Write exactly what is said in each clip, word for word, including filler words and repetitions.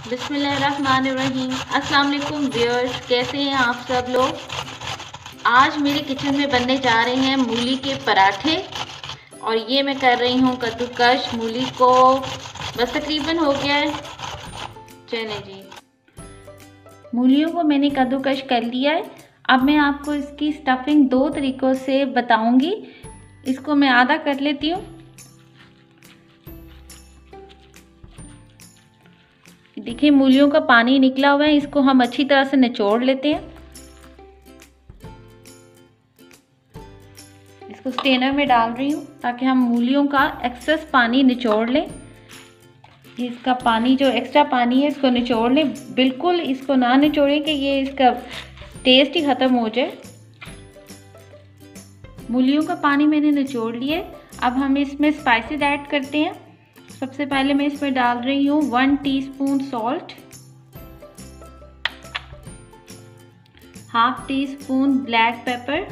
बिस्मिल्लाहिर्रहमानिर्रहीम। अस्सलाम वालेकुम व्यूअर्स, कैसे हैं आप सब लोग। आज मेरे किचन में बनने जा रहे हैं मूली के पराठे और ये मैं कर रही हूँ कद्दूकश। मूली को बस तकरीबन हो गया है। चले जी, मूलियों को मैंने कद्दूकश कर लिया है। अब मैं आपको इसकी स्टफिंग दो तरीक़ों से बताऊंगी। इसको मैं आधा कर लेती हूँ। देखिए मूलियों का पानी निकला हुआ है, इसको हम अच्छी तरह से निचोड़ लेते हैं। इसको स्ट्रेनर में डाल रही हूँ ताकि हम मूलियों का एक्सेस पानी निचोड़ लें। इसका पानी जो एक्स्ट्रा पानी है इसको निचोड़ लें। बिल्कुल इसको ना निचोड़ें कि ये इसका टेस्ट ही ख़त्म हो जाए। मूलियों का पानी मैंने निचोड़ लिया। अब हम इसमें स्पाइसेस ऐड करते हैं। सबसे पहले मैं इसमें डाल रही हूँ one teaspoon salt, half teaspoon black pepper,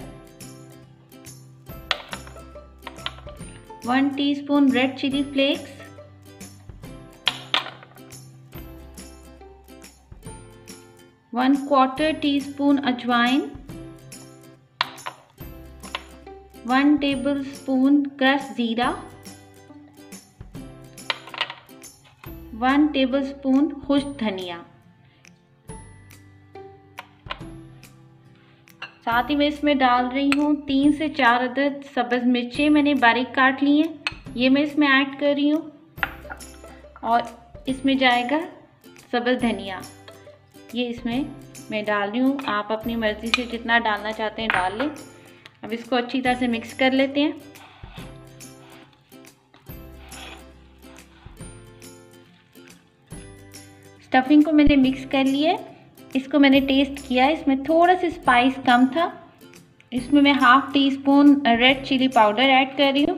one teaspoon red chilli flakes, one quarter teaspoon ajwain, one tablespoon crush jeera, one tablespoon खुश्क धनिया। साथ ही मैं इसमें डाल रही हूँ तीन से चार अदद सब्ज़ मिर्चें मैंने बारीक काट ली हैं, ये मैं इसमें ऐड कर रही हूँ। और इसमें जाएगा सब्ज़ धनिया, ये इसमें मैं डाल रही हूँ। आप अपनी मर्ज़ी से जितना डालना चाहते हैं डाल लें। अब इसको अच्छी तरह से मिक्स कर लेते हैं। स्टफिंग को मैंने मिक्स कर लिया है। इसको मैंने टेस्ट किया है, इसमें थोड़ा सा स्पाइस कम था। इसमें मैं half teaspoon red chilli powder add कर रही हूँ।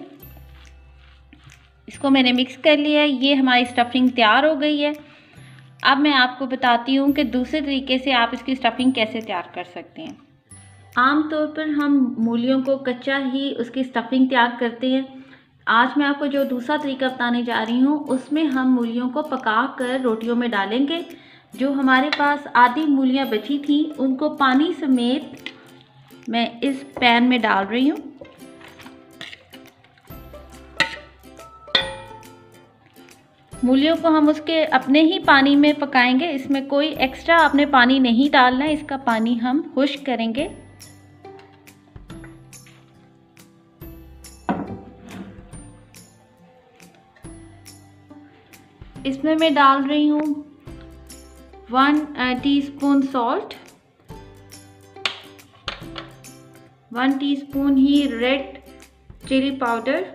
इसको मैंने मिक्स कर लिया है। ये हमारी स्टफिंग तैयार हो गई है। अब मैं आपको बताती हूँ कि दूसरे तरीके से आप इसकी स्टफिंग कैसे तैयार कर सकते हैं। आमतौर पर हम मूलियों को कच्चा ही उसकी स्टफिंग तैयार करते हैं। आज मैं आपको जो दूसरा तरीका बताने जा रही हूँ उसमें हम मूलियों को पका कर रोटियों में डालेंगे। जो हमारे पास आधी मूलियाँ बची थी उनको पानी समेत मैं इस पैन में डाल रही हूँ। मूलियों को हम उसके अपने ही पानी में पकाएंगे। इसमें कोई एक्स्ट्रा आपने पानी नहीं डालना है, इसका पानी हम खुश्क करेंगे। इसमें मैं डाल रही हूँ one teaspoon salt, one teaspoon ही रेड चिली पाउडर।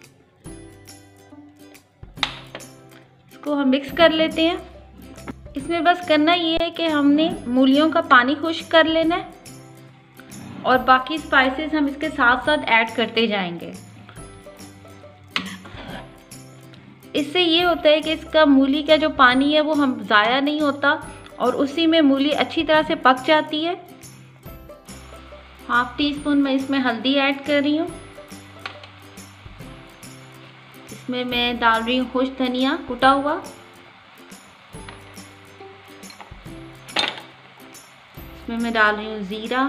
इसको हम मिक्स कर लेते हैं। इसमें बस करना ये है कि हमने मूलियों का पानी खुश्क कर लेना है और बाकी स्पाइसेस हम इसके साथ साथ ऐड करते जाएंगे। इससे ये होता है कि इसका मूली का जो पानी है वो हम ज़ाया नहीं होता और उसी में मूली अच्छी तरह से पक जाती है। हाफ टी स्पून मैं इसमें हल्दी ऐड कर रही हूँ। इसमें मैं डाल रही हूँ खुश्क धनिया कुटा हुआ। इसमें मैं डाल रही हूँ ज़ीरा।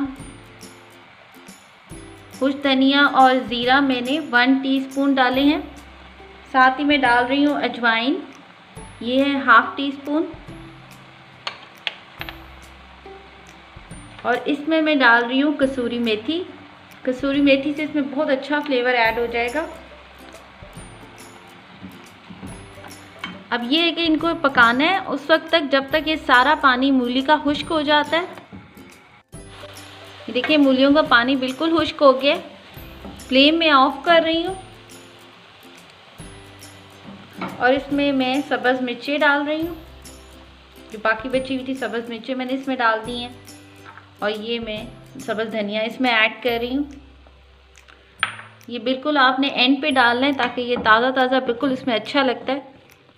खुश्क धनिया और ज़ीरा मैंने वन टीस्पून डाले हैं। साथ ही मैं डाल रही हूँ अजवाइन, ये है हाफ टी स्पून। और इसमें मैं डाल रही हूँ कसूरी मेथी। कसूरी मेथी से इसमें बहुत अच्छा फ्लेवर ऐड हो जाएगा। अब ये है कि इनको पकाना है उस वक्त तक जब तक ये सारा पानी मूली का खुश्क हो जाता है। देखिए मूलियों का पानी बिल्कुल खुश्क हो गया। फ्लेम में ऑफ कर रही हूँ और इसमें मैं सब्ज़ मिर्चें डाल रही हूँ। जो बाकी बची हुई थी सब्ज़ मिर्चें मैंने इसमें डाल दी हैं और ये मैं सब्ज़ धनिया इसमें ऐड कर रही हूँ। ये बिल्कुल आपने एंड पे डालना है ताकि ये ताज़ा ताज़ा बिल्कुल इसमें अच्छा लगता है।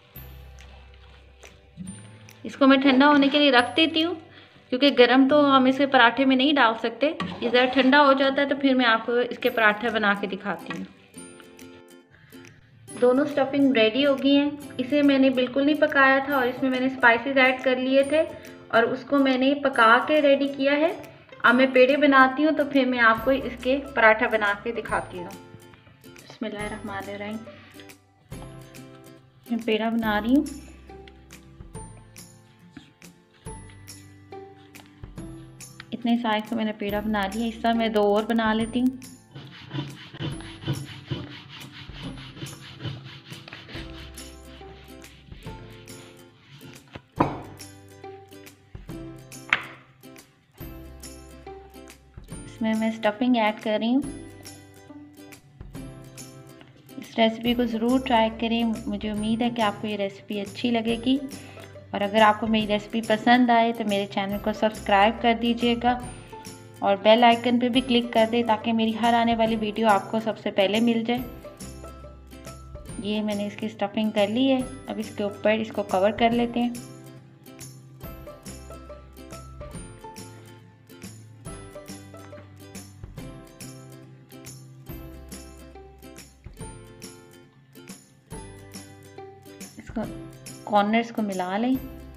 इसको मैं ठंडा होने के लिए रख देती हूँ क्योंकि गरम तो हम इसे पराठे में नहीं डाल सकते। ये ज़रा ठंडा हो जाता है तो फिर मैं आपको इसके पराठे बना के दिखाती हूँ। दोनों स्टफिंग रेडी हो गई हैं। इसे मैंने बिल्कुल नहीं पकाया था और इसमें मैंने स्पाइसेस ऐड कर लिए थे और उसको मैंने पका के रेडी किया है। अब मैं पेड़े बनाती हूँ तो फिर मैं आपको इसके पराठा बना के दिखाती हूँ। बिस्मिल्लाहिर्रहमानिर्रहीम। मैं पेड़ा बना रही हूँ। इतने साइज का मैंने पेड़ा बना लिया। इस तरह मैं दो और बना लेती हूँ। इसमें मैं स्टफिंग ऐड कर रही हूँ। इस रेसिपी को ज़रूर ट्राई करें। मुझे उम्मीद है कि आपको ये रेसिपी अच्छी लगेगी और अगर आपको मेरी रेसिपी पसंद आए तो मेरे चैनल को सब्सक्राइब कर दीजिएगा और बेल आइकन पे भी क्लिक कर दें ताकि मेरी हर आने वाली वीडियो आपको सबसे पहले मिल जाए। ये मैंने इसकी स्टफिंग कर ली है। अब इसके ऊपर इसको कवर कर लेते हैं। इसको कॉर्नर्स को मिला लें।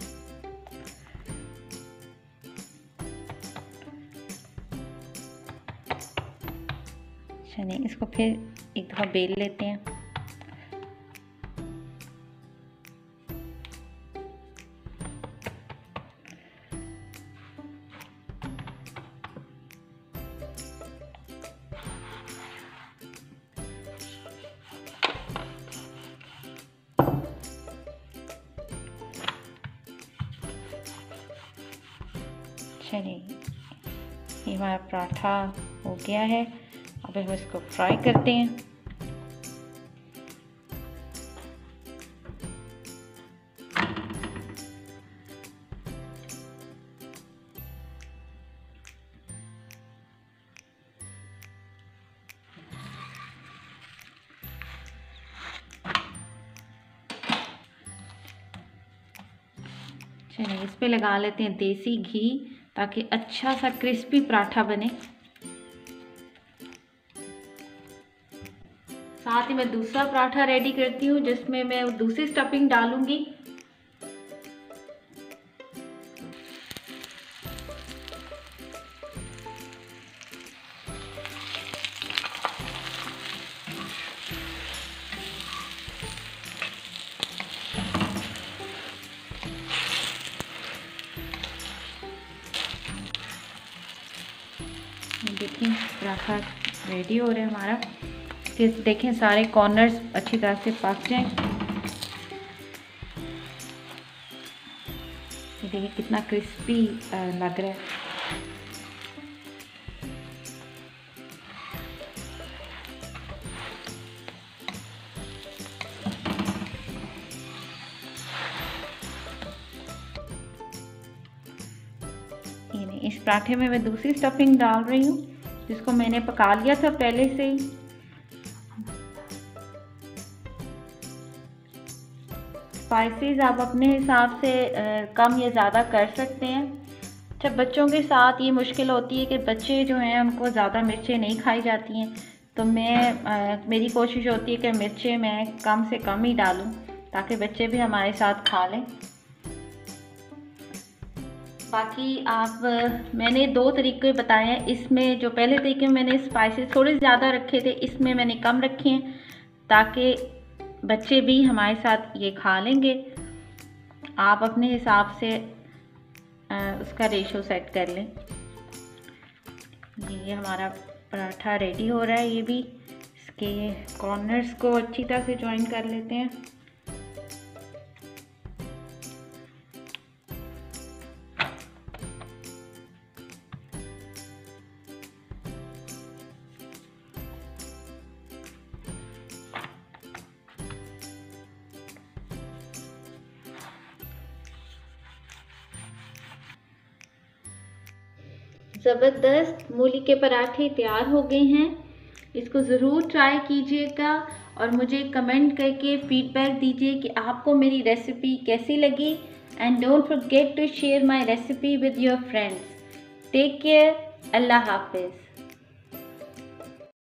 चलिए इसको फिर एक दफ़ा बेल लेते हैं। चलिए ये हमारा पराठा हो गया है। अब हम इसको फ्राई करते हैं। चलिए इस पे लगा लेते हैं देसी घी ताकि अच्छा सा क्रिस्पी पराठा बने। साथ ही मैं दूसरा पराठा रेडी करती हूँ जिसमें मैं दूसरी स्टफिंग डालूंगी। देखिए पराठा रेडी हो रहा है हमारा। देखें सारे कॉर्नर्स अच्छी तरह से पक जाएं। ये देखिए कितना क्रिस्पी लग रहा है। ये नहीं, इस पराठे में मैं दूसरी स्टफिंग डाल रही हूँ जिसको मैंने पका लिया था पहले से ही। स्पाइसेस आप अपने हिसाब से आ, कम या ज़्यादा कर सकते हैं। अच्छा बच्चों के साथ ये मुश्किल होती है कि बच्चे जो हैं उनको ज़्यादा मिर्चें नहीं खाई जाती हैं, तो मैं आ, मेरी कोशिश होती है कि मिर्चें मैं कम से कम ही डालूं ताकि बच्चे भी हमारे साथ खा लें। बाकी आप मैंने दो तरीके बताए हैं। इसमें जो पहले तरीके में मैंने स्पाइसेस थोड़े ज़्यादा रखे थे, इसमें मैंने कम रखे हैं ताकि बच्चे भी हमारे साथ ये खा लेंगे। आप अपने हिसाब से आ, उसका रेशो सेट कर लें। ये हमारा पराठा रेडी हो रहा है। ये भी इसके कॉर्नर्स को अच्छी तरह से जॉइन कर लेते हैं। ज़बरदस्त मूली के पराठे तैयार हो गए हैं। इसको ज़रूर ट्राई कीजिएगा और मुझे कमेंट करके फीडबैक दीजिए कि आपको मेरी रेसिपी कैसी लगी। And don't forget to share my recipe with your friends. Take care. अल्लाह हाफिज़।